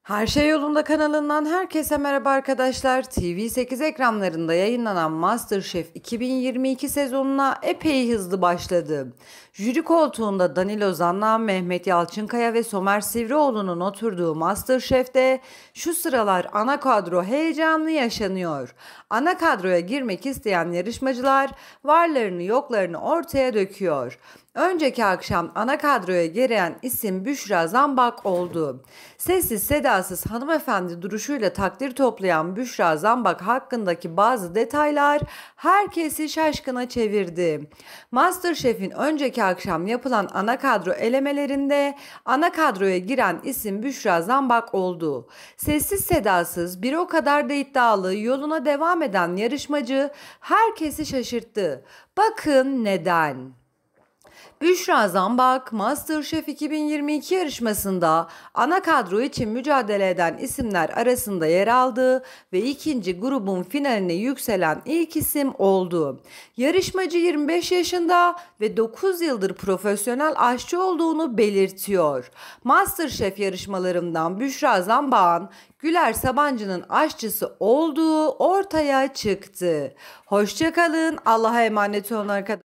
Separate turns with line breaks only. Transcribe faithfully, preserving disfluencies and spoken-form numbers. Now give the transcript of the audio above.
Her Şey Yolunda kanalından herkese merhaba arkadaşlar. T V sekiz ekranlarında yayınlanan MasterChef iki bin yirmi iki sezonuna epey hızlı başladı. Jüri koltuğunda Danilo Zanna, Mehmet Yalçınkaya ve Somer Sivrioğlu'nun oturduğu MasterChef'te şu sıralar ana kadro heyecanlı yaşanıyor. Ana kadroya girmek isteyen yarışmacılar varlarını yoklarını ortaya döküyor. Önceki akşam ana kadroya giren isim Büşra Zambak oldu. Sessiz sedasız hanımefendi duruşuyla takdir toplayan Büşra Zambak hakkındaki bazı detaylar herkesi şaşkına çevirdi. MasterChef'in önceki akşam yapılan ana kadro elemelerinde ana kadroya giren isim Büşra Zambak oldu. Sessiz sedasız bir o kadar da iddialı yoluna devam eden yarışmacı herkesi şaşırttı. Bakın neden? Büşra Zambak, MasterChef iki bin yirmi iki yarışmasında ana kadro için mücadele eden isimler arasında yer aldı ve ikinci grubun finaline yükselen ilk isim oldu. Yarışmacı yirmi beş yaşında ve dokuz yıldır profesyonel aşçı olduğunu belirtiyor. MasterChef yarışmalarından Büşra Zambak'ın Güler Sabancı'nın aşçısı olduğu ortaya çıktı. Hoşça kalın, Allah'a emanet olun arkadaşlar.